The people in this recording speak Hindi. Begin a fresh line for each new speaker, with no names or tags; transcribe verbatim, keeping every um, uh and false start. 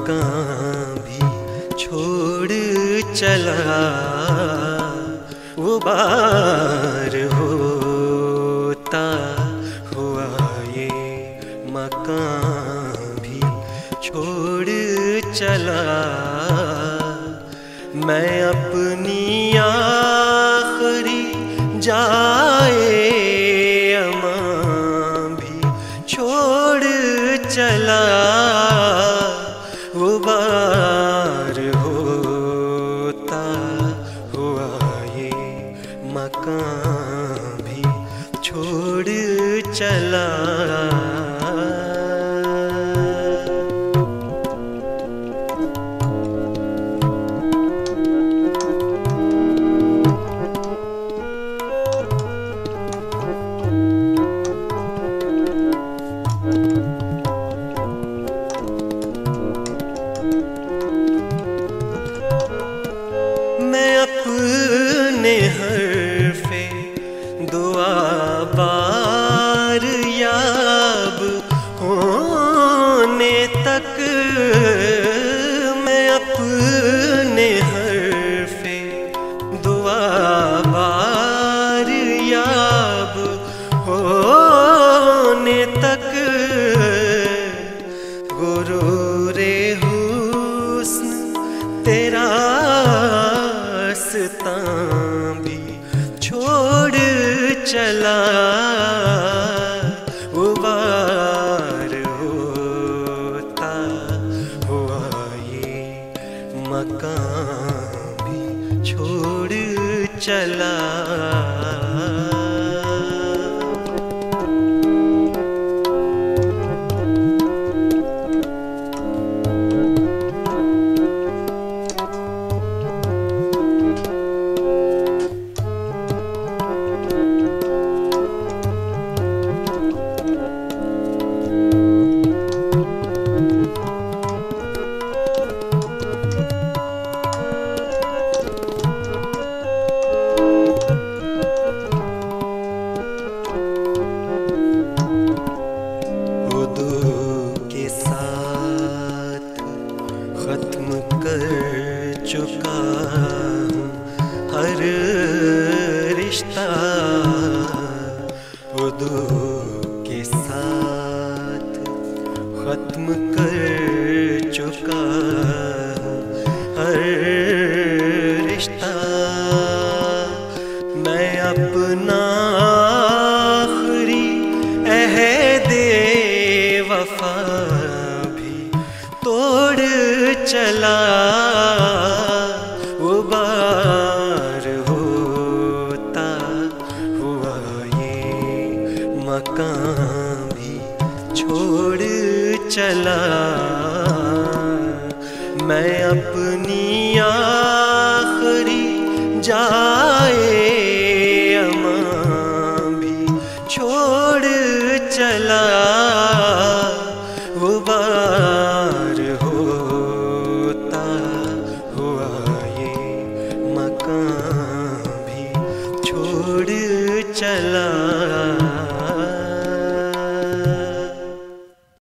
मकान भी छोड़ चला। वो बार होता हुआ ये मकान भी छोड़ चला। मैं अपनी आखिरी जाए अमां भी छोड़ चला। वो बार होता हुआ ये मकान भी छोड़ चला। मैं अपने हरफे दुआ बार याब होने तक, मैं अपने हरफे दुआ बार याब होने तक गुरूरे हुस्न तेरा भी छोड़ चला। वो बार होता हुआ ये मकान भी छोड़ चला। खत्म कर चुका हूँ हर रिश्ता, खुदो के साथ खत्म कर चुका हूँ हर रिश्ता। मैं अपना आखिरी अहदे वफा भी तोड़ चला। वो बार होता हुआ ये मकान भी छोड़ चला। मैं अपनी आखिरी जाए अमां भी छोड़ चला।